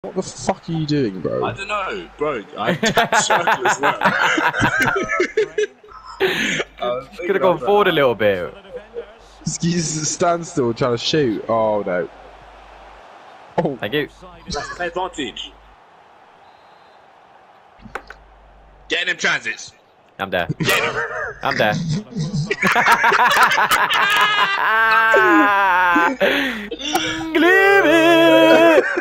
What the fuck are you doing, bro? I don't know, bro. I tapped circle as well. Could have gone forward a little bit. He's standstill trying to shoot. Oh no. Oh. Thank you. That's the advantage. Getting them transits. I'm there. Getting them. I'm there. Leave it.